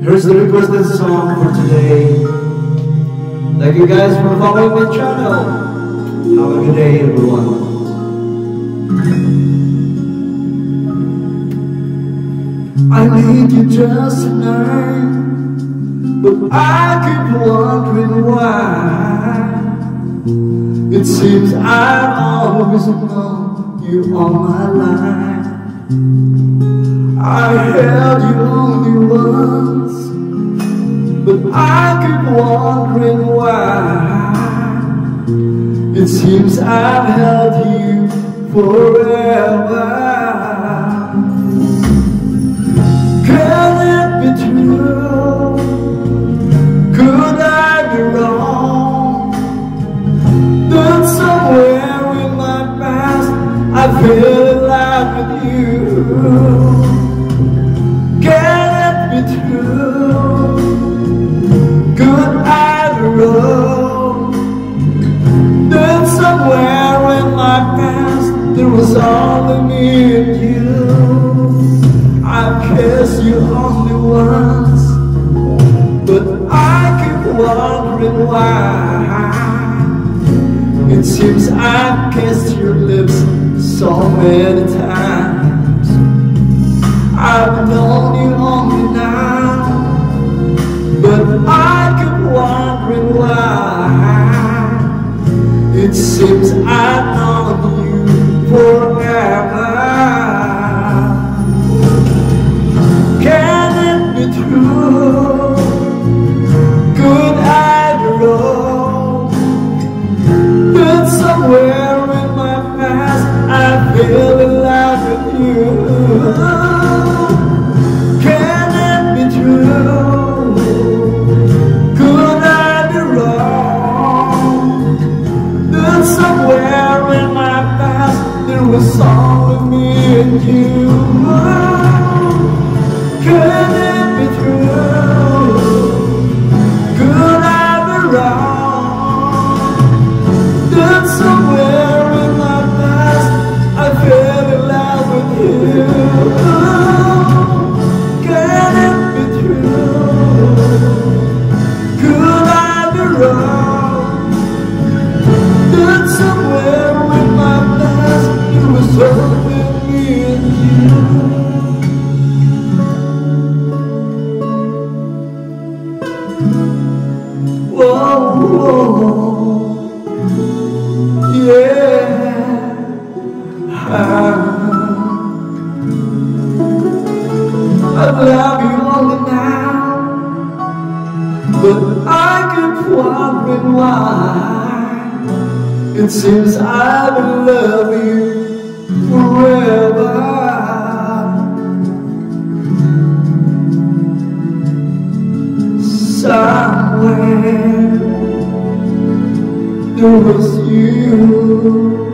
Here's the requested song for today. Thank you guys for following my channel. Have a good day, everyone. I need you just tonight, but I keep wondering why. It seems I've always known you all my life. I held you only once, but I keep wondering why. It seems I've held you forever. Can it be true? Could I be wrong? That somewhere in my past I fell in love with you. Can it be true? Could I be wrong? That somewhere in my past there was only me and you. I've kissed you only once, but I keep wondering why. It seems I've kissed your lips so many times. I've known you only now, but I keep wondering why. It seems I've known you forever. Can it be true? Could I be wrong? That somewhere in my past I fell in love with you. Can it be true? Could I be wrong? That somewhere in my past there was only me and you. Can it be true? Could I be wrong? That somewhere in my past I fell in love with you. Can it be true? Could I be wrong? That somewhere in my past it was only me and you. Whoa, whoa, yeah. I love you only now, but I keep wondering why. It seems I will love you forever. Somewhere there was you.